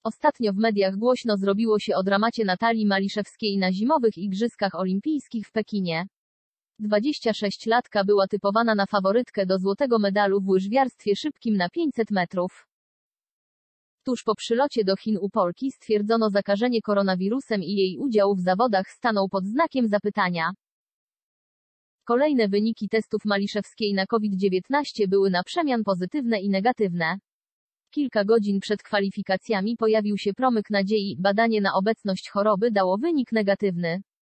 Ostatnio w mediach głośno zrobiło się o dramacie Natalii Maliszewskiej na zimowych Igrzyskach Olimpijskich w Pekinie. 26-latka była typowana na faworytkę do złotego medalu w łyżwiarstwie szybkim na 500 metrów. Tuż po przylocie do Chin u Polki stwierdzono zakażenie koronawirusem i jej udział w zawodach stanął pod znakiem zapytania. Kolejne wyniki testów Maliszewskiej na COVID-19 były na przemian pozytywne i negatywne. Kilka godzin przed kwalifikacjami pojawił się promyk nadziei, badanie na obecność choroby dało wynik negatywny.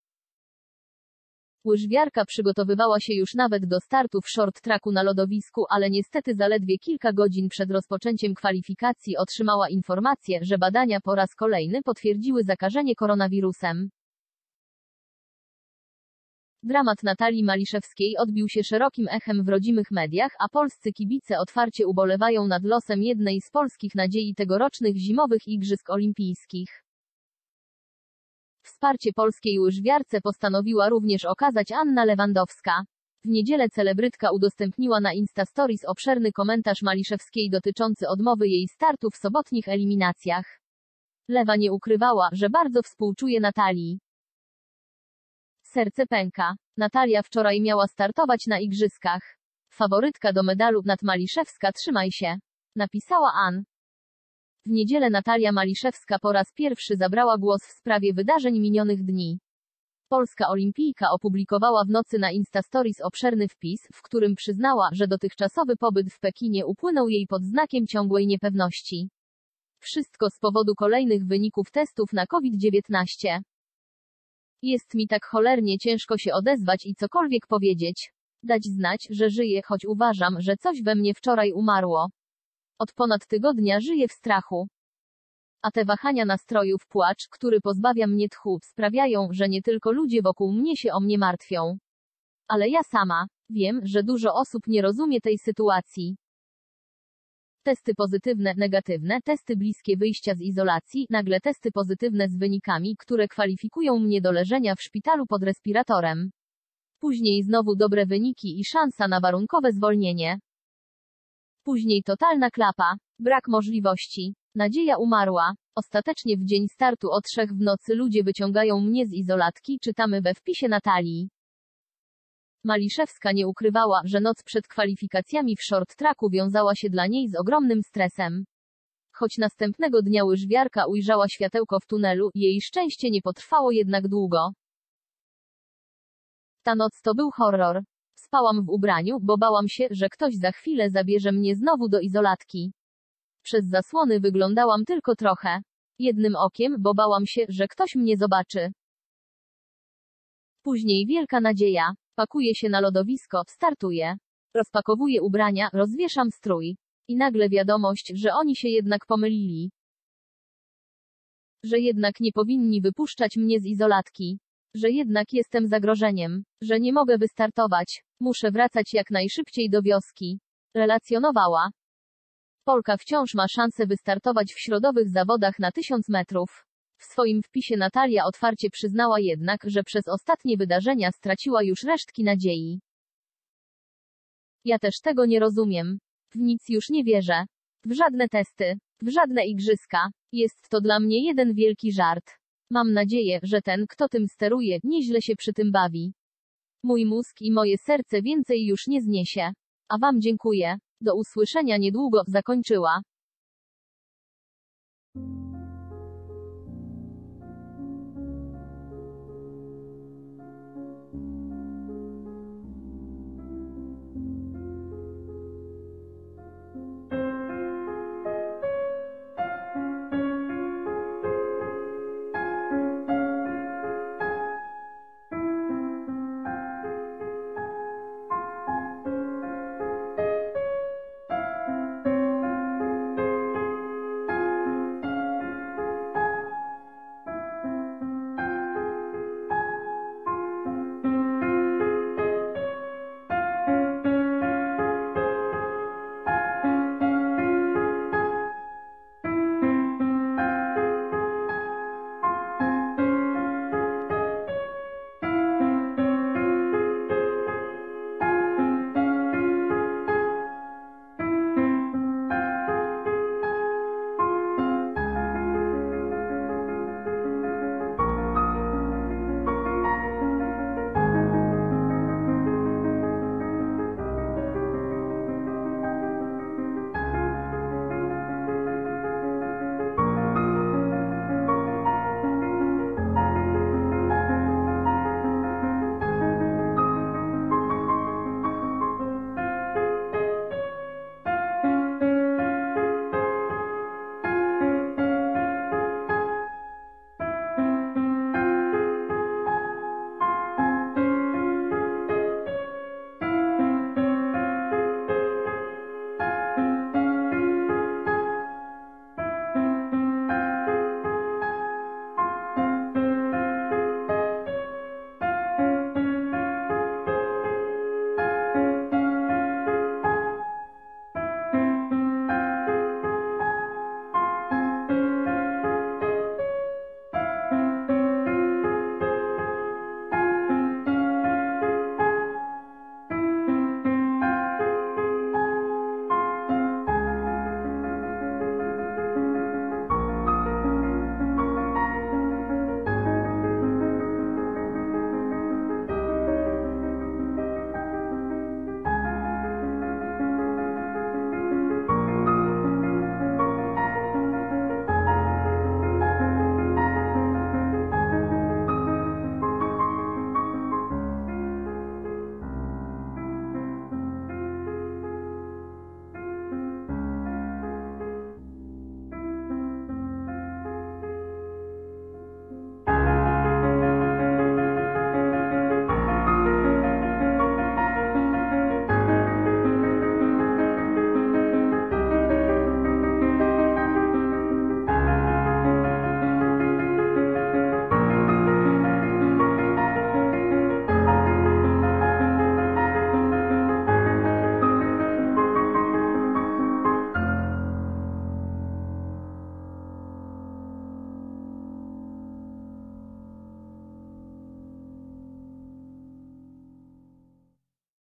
Łyżwiarka przygotowywała się już nawet do startu w short tracku na lodowisku, ale niestety zaledwie kilka godzin przed rozpoczęciem kwalifikacji otrzymała informację, że badania po raz kolejny potwierdziły zakażenie koronawirusem. Dramat Natalii Maliszewskiej odbił się szerokim echem w rodzimych mediach, a polscy kibice otwarcie ubolewają nad losem jednej z polskich nadziei tegorocznych zimowych Igrzysk Olimpijskich. Wsparcie polskiej łyżwiarce postanowiła również okazać Anna Lewandowska. W niedzielę celebrytka udostępniła na Instastories obszerny komentarz Maliszewskiej dotyczący odmowy jej startu w sobotnich eliminacjach. Lewa nie ukrywała, że bardzo współczuje Natalii. Serce pęka. Natalia wczoraj miała startować na igrzyskach. Faworytka do medalu, Maliszewska, trzymaj się. Napisała Ann. W niedzielę Natalia Maliszewska po raz pierwszy zabrała głos w sprawie wydarzeń minionych dni. Polska olimpijka opublikowała w nocy na Instastories obszerny wpis, w którym przyznała, że dotychczasowy pobyt w Pekinie upłynął jej pod znakiem ciągłej niepewności. Wszystko z powodu kolejnych wyników testów na COVID-19. Jest mi tak cholernie ciężko się odezwać i cokolwiek powiedzieć. Dać znać, że żyję, choć uważam, że coś we mnie wczoraj umarło. Od ponad tygodnia żyję w strachu. A te wahania nastrojów, płacz, który pozbawia mnie tchu, sprawiają, że nie tylko ludzie wokół mnie się o mnie martwią. Ale ja sama wiem, że dużo osób nie rozumie tej sytuacji. Testy pozytywne, negatywne, testy bliskie wyjścia z izolacji, nagle testy pozytywne z wynikami, które kwalifikują mnie do leżenia w szpitalu pod respiratorem. Później znowu dobre wyniki i szansa na warunkowe zwolnienie. Później totalna klapa. Brak możliwości. Nadzieja umarła. Ostatecznie w dzień startu o 3 w nocy ludzie wyciągają mnie z izolatki, czytamy we wpisie Natalii. Maliszewska nie ukrywała, że noc przed kwalifikacjami w short tracku wiązała się dla niej z ogromnym stresem. Choć następnego dnia łyżwiarka ujrzała światełko w tunelu, jej szczęście nie potrwało jednak długo. Ta noc to był horror. Spałam w ubraniu, bo bałam się, że ktoś za chwilę zabierze mnie znowu do izolatki. Przez zasłony wyglądałam tylko trochę. Jednym okiem, bo bałam się, że ktoś mnie zobaczy. Później wielka nadzieja. Pakuję się na lodowisko, startuję. Rozpakowuję ubrania, rozwieszam strój. I nagle wiadomość, że oni się jednak pomylili. Że jednak nie powinni wypuszczać mnie z izolatki. Że jednak jestem zagrożeniem. Że nie mogę wystartować. Muszę wracać jak najszybciej do wioski. Relacjonowała. Polka wciąż ma szansę wystartować w środowych zawodach na 1000 metrów. W swoim wpisie Natalia otwarcie przyznała jednak, że przez ostatnie wydarzenia straciła już resztki nadziei. Ja też tego nie rozumiem. W nic już nie wierzę. W żadne testy. W żadne igrzyska. Jest to dla mnie jeden wielki żart. Mam nadzieję, że ten, kto tym steruje, nieźle się przy tym bawi. Mój mózg i moje serce więcej już nie zniesie. A wam dziękuję. Do usłyszenia niedługo, zakończyła.